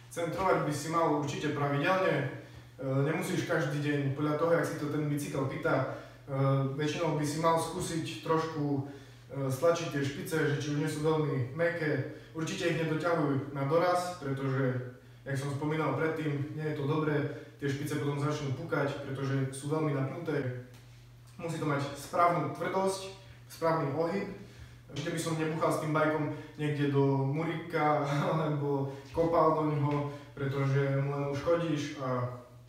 Centrovať by si mal určite pravidelne, nemusíš každý deň, podľa toho, jak si to ten bicykel pýta. Väčšinou by si mal skúsiť trošku stlačiť tie špice, že či už nie sú veľmi mäkké. Určite ich nedoťahuj na doraz, pretože, jak som spomínal predtým, nie je to dobré, tie špice potom začnú pukať, pretože sú veľmi napnuté. Musí to mať správnu tvrdosť, správny ohyb. Ešte by som nebuchal s tým bajkom niekde do muríka alebo kopal do ňoho, pretože mu len uškodíš a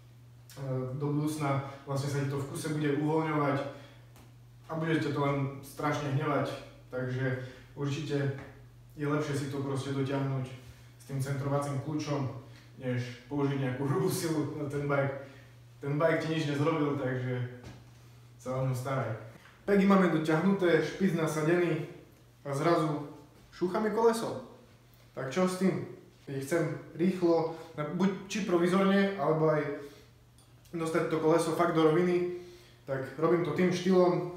do budúcna vlastne sa ti to v kuse bude uvoľňovať a budete to len strašne hnevať. Takže určite je lepšie si to proste dotiahnuť s tým centrovacím kľúčom, než použiť nejakú hrubú silu na ten bajk. Ten bajk ti nič nezrobil, takže sa o ňu staraj. Pegy máme dotiahnuté, špic nasadený a zrazu šúchame koleso. Tak čo s tým? Keď chcem rýchlo, buď či provizorne, alebo aj dostať to koleso fakt do roviny, tak robím to tým štýlom,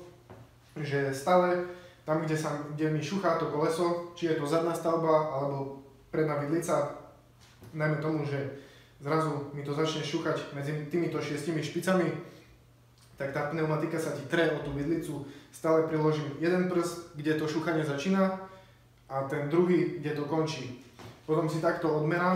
že stále tam, kde mi šúchá to koleso, či je to zadná stavba alebo predná vidlica, najmä tomu, že zrazu mi to začne šúchať medzi týmito 6 špicami, tak tá pneumatika sa ti tre o tú vidlicu, stále priložím jeden prst, kde to šúchanie začína a ten druhý, kde to končí. Potom si takto odmerám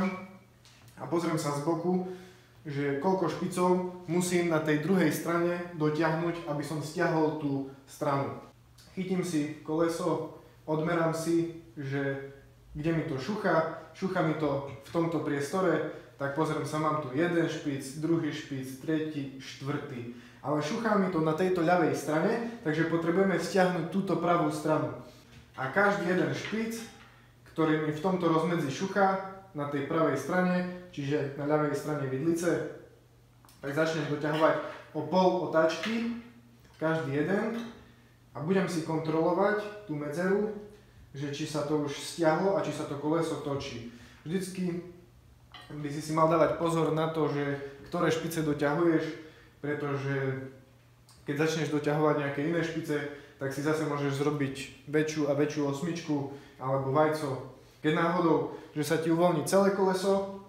a pozriem sa z boku, že koľko špicov musím na tej druhej strane dotiahnuť, aby som stiahol tú stranu. Chytím si koleso, odmerám si, že kde mi to šúcha mi to v tomto priestore, tak pozriem sa, mám tu jeden špic, druhý špic, tretí, štvrtý. Ale šúchá mi to na tejto ľavej strane, takže potrebujeme stiahnuť túto pravú stranu. A každý jeden špic, ktorý mi v tomto rozmedzi šúcha na tej pravej strane, čiže na ľavej strane vidlice, tak začnem doťahovať o pol otáčky, každý jeden, a budem si kontrolovať tú medzeru, že či sa to už stiahlo a či sa to koleso točí. Vždycky by si mal dávať pozor na to, že ktoré špice doťahuješ, pretože keď začneš doťahovať nejaké iné špice, tak si zase môžeš zrobiť väčšiu a väčšiu osmičku alebo vajco. Keď náhodou, že sa ti uvoľní celé koleso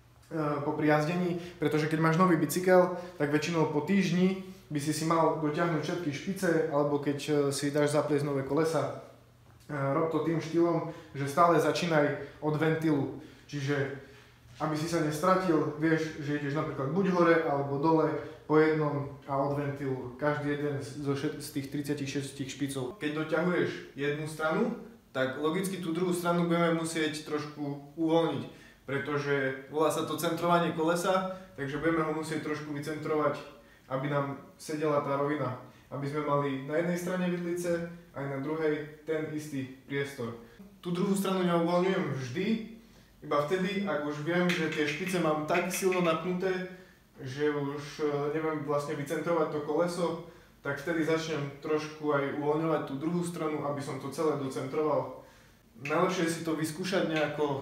po prijazdení, pretože keď máš nový bicykel, tak väčšinou po týždni by si mal dotiahnuť všetky špice, alebo keď si dáš zapliesť nové kolesa, rob to tým štýlom, že stále začínaj od ventilu. Čiže aby si sa nestratil, vieš, že ideš napríklad buď hore alebo dole po jednom a od ventilu. Každý jeden z tých 36 špicov. Keď doťahuješ jednu stranu, tak logicky tú druhú stranu budeme musieť trošku uvoľniť, pretože volá sa to centrovanie kolesa, takže budeme ho musieť trošku vycentrovať, aby nám sedela tá rovina. Aby sme mali na jednej strane vidlice, aj na druhej ten istý priestor. Tú druhú stranu neuvoľňujem vždy, iba vtedy, ak už viem, že tie špice mám tak silno napnuté, že už neviem vlastne vycentrovať to koleso, tak vtedy začnem trošku aj uvoľňovať tú druhú stranu, aby som to celé docentroval. Najlepšie je si to vyskúšať nejako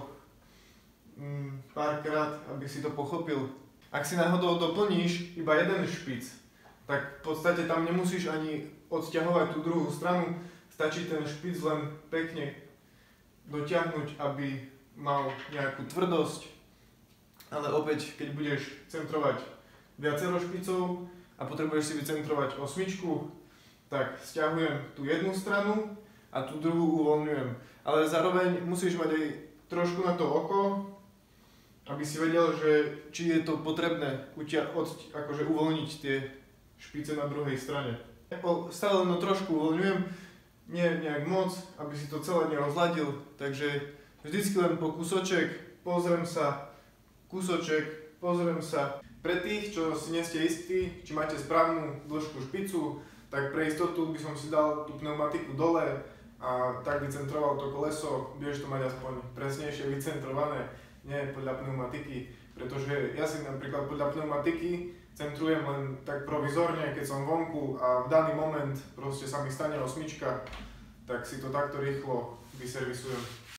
párkrát, aby si to pochopil. Ak si náhodou doplníš iba jeden špic, tak v podstate tam nemusíš ani odťahovať tú druhú stranu, stačí ten špic len pekne dotiahnuť, aby mal nejakú tvrdosť, ale opäť, keď budeš centrovať viacero špicov a potrebuješ si vycentrovať osmičku, tak stiahujem tú jednu stranu a tú druhú uvoľňujem. Ale zároveň musíš mať aj trošku na to oko, aby si vedel, že či je to potrebné akože uvoľniť tie špice na druhej strane. Stále len trošku uvoľňujem, nie nejak moc, aby si to celé nerozladil, takže vždycky len po kúsoček, pozriem sa, kúsoček, pozriem sa. Pre tých, čo si nie ste istí, či máte správnu dĺžku špicu, tak pre istotu by som si dal tú pneumatiku dole a tak vycentroval to koleso, budeš to mať aspoň presnejšie vycentrované, nie podľa pneumatiky, pretože ja si napríklad podľa pneumatiky centrujem len tak provizorne, keď som vonku a v daný moment proste sa mi stane osmička, tak si to takto rýchlo vyservisujem.